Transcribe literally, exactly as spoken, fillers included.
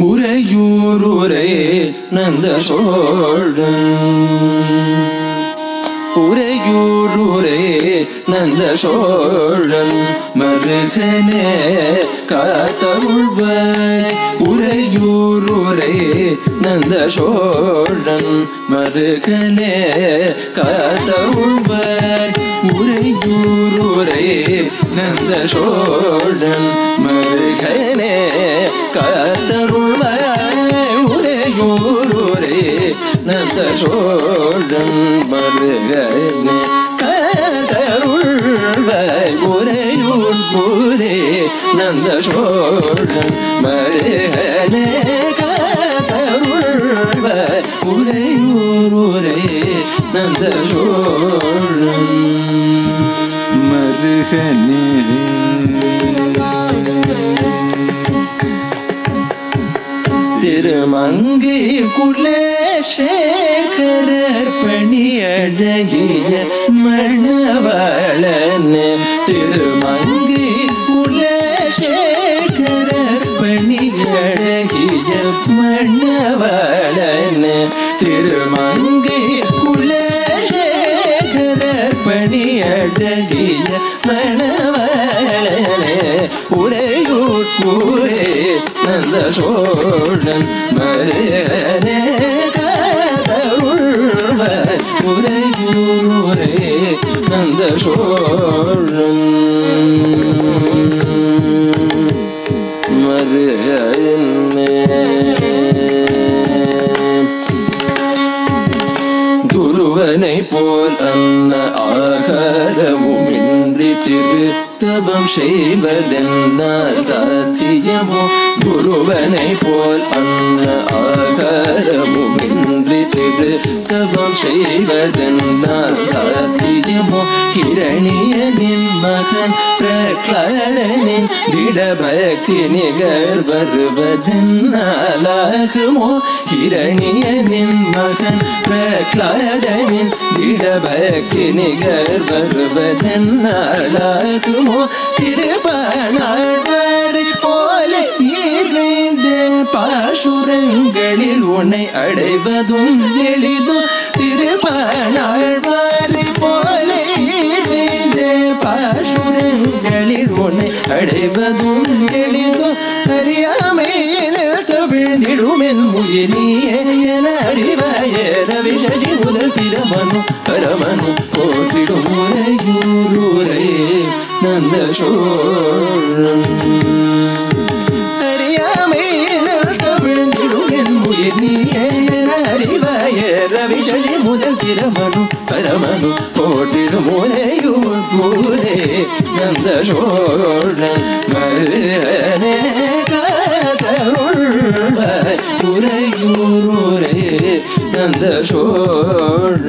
உறையூரூரே நந்த சோழன் உறையூரூரே நந்த சோழன் மருகனே காத்தருள்வாய் உறையூரூரே நந்த சோழன் மருகனே காத்தருள்வாய் உறையூரூரே நந்த சோழன் மருகனே காத்தருள்வாய் உறையூரூரே நந்த சோழன் மருகனே காத்தருள்வாய் உறையூர் ஊரே நந்த சோழன் மருகனே காத்தருள்வாய் உறையூரூரே நந்த சோழன் மருகனே திருமங்கை குலசேகரர் பணி அழகிய மணவாளன் திருமங்கை குலசேகரர் பணி அழகிய மணவாளன் திருமங்கை குலசேகரர் பணி அழகிய மணவாளனே உறையூர் ஊரே நந்த சோழன் மருகனே காத்தருள்வாய் உறையூரே நந்த சோழன் மருகனே துருவனை போல் அன்ன ஆகாரமுமின்றி திருத்தவம் செய்வதென்ன சாத்தியமோ குருவனை போல் அன்ன ஆகாரமுமின்றி திருத்தவம் செய்வதென்ன சாத்தியமோ ஹிரணியனின் மகன் பிரகலாதனின் திடபக்தி நிகர் வருவதென்னாலாகுமோ ஹிரணியனின் மகன் பிரகலாதனின் திடபக்தி நிகர் வருவதென்னாலாகுமோ திருப்பாணாழ்வாரை போல இணைந்த பாசுரங்களில் உன்னை அடைவதும் எளிதும் திருப்பாணாழ்வாரை போல இணைந்த பாசுரங்களில் உன்னை அடைவதும் எளிதும் அறியாமையில் தவிழ்ந்திடுமென் முயலியே என அறிவாயர விஷி முதல் பிரமனு பரமனு போட்டிடும் உறையூரே நந்த சோழன் அறியாமையில் தவிழ்ந்திடுமென் முயலியே என அறிவாயர விஷி முதல் பிரமனு பரமனு போட்டிடும் உறையூர் ஊரே நந்த சோழன் மருகனே காத்தருள்வாய் உறையூரே நந்த சோழன்